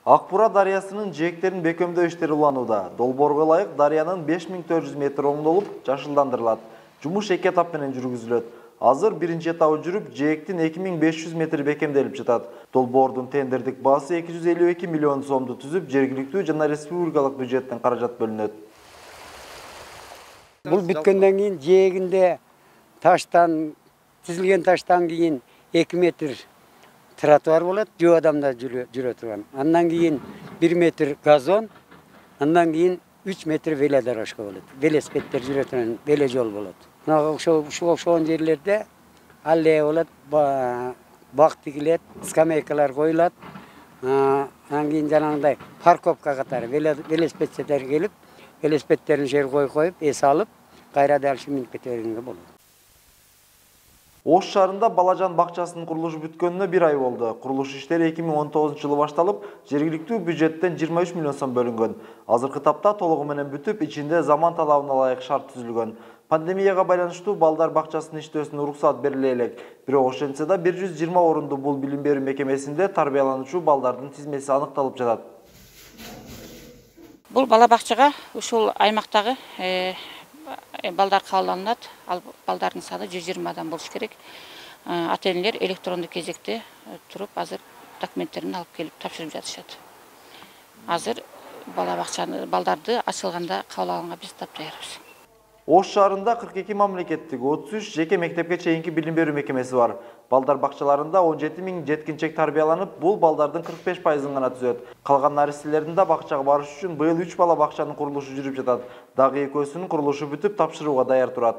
Акбура дарыясынын жээктерин бекемдөө иштери уланууда. Долбоорго ылайык дарыянын 5400 метр оңдолуп, жашылдандырылат. Жумуш 2 этап менен жүргүзүлөт. Азыр биринчи этабы жүрүп, жээктин 2500 метр бекемделип жатат. Долбоордун тендердик баасы 252 миллион сомду түзүп, жергиликтүү жана республикалык бюджеттен каражат бөлүнөт. Бул бүткөндөн кийин жээгинде таштан, тизилген таштан кийин 2 метр тротуар болот, жөө адамдар жүрө турган. Андан кийин 1 метр газон, андан кийин 3 метр велодорожка болот. Велосипедтер жүрө турган вело жол болот. Ошол жерлерде аллея болот, бак тигилет, скамейкалар коюлат. Андан кийин жанагындай парковка катары велосипедчилер келип, велосипедтерин жер коюп, эс алып, кайра дальше минип кете бергенге болот. Ош шаарында Балажан бакчасынын курулушу бүткөнүнө 1 ай болду. Курулуш иштери 2019-жылы башталып, жергиликтүү бюджеттен 23 миллион сом бөлүнгөн. Азыркы тапта толугу менен бүтүп, ичинде заман талабына ылайык шарт түзүлгөн. Пандемияга байланыштуу балдар бакчасынын иштөөсүнө уруксат бериле элек. Бирок ошентсе да 120 орунду бул билим берүү мекемесинде тарбиялануучу балдардын тизмеси аныкталып жатат. Бул бала бакчага ушул аймактагы балдар кабылданат. Ал балдардын саны 120 адам болуш керек. Ата-энелер электрондук кезекте туруп, азыр документтерин алып келип тапшырып жатышат. Азыр бала бакчаны балдарды ачылганда кабыл алганга биз таптайбыз. Ош шаарында 42 мамлекеттик, 33 жеке мектепке чейинки билим берүү мекемеси бар. Балдар бакчаларында 17 000 жеткинчек тарбияланып, бул балдардын 45%-ын гана түзөт. Калган наристелердин да бакчага барыш үчүн быйыл 3 бала бакчанын курулушу жүрүп жатат. Дагы экөөсүнүн курулушу бүтүп, тапшырууга даяр турат.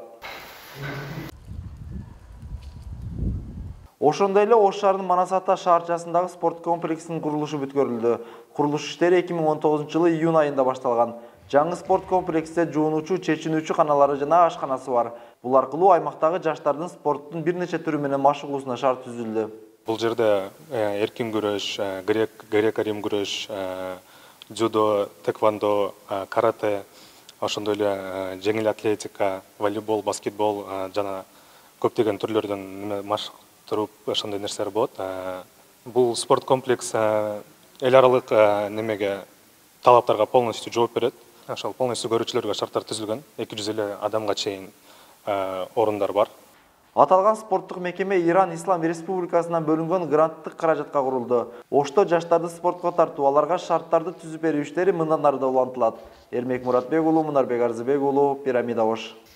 Ошондой эле Ош шаарынын Манас Ата шаарчасындагы спорт комплексинин курулушу бүткөрүлдү. Курулуш иштери 2019-жылы июнь айында башталган. Жаңы спорт комплексте жуунуучу, чечинүүчү каналары жана ашканасы бар. Бул аркылуу аймактагы жаштардын спорттун бир нече түрү менен машыгуусуна шарт түзүлдү. Бул жерде эркин күрөш, грек-рим күрөш, дзюдо, тэквондо, карате, ошондой эле жеңил атлетика, волейбол, баскетбол жана көптөгөн түрлөрдөн машыктырып ошондой нерселер болот. Бул спорт комплекс эл аралык немеге талаптарга полностью жооп берет. Ошол полностью көрүүчүлөргө шарттар түзүлгөн. 250 адамга чейин орундар бар. Аталган спорттук мекеме Иран Ислам Республикасынан бөлүнгөн гранттык каражатка курулду. Ошто жаштарды спортко тартуу, аларга шарттарды түзүп берүү иштери мындан ары да улантылат. Эрмек Муратбек уулу, Мунарбек Арзыбек уулу, Пирамида Ош.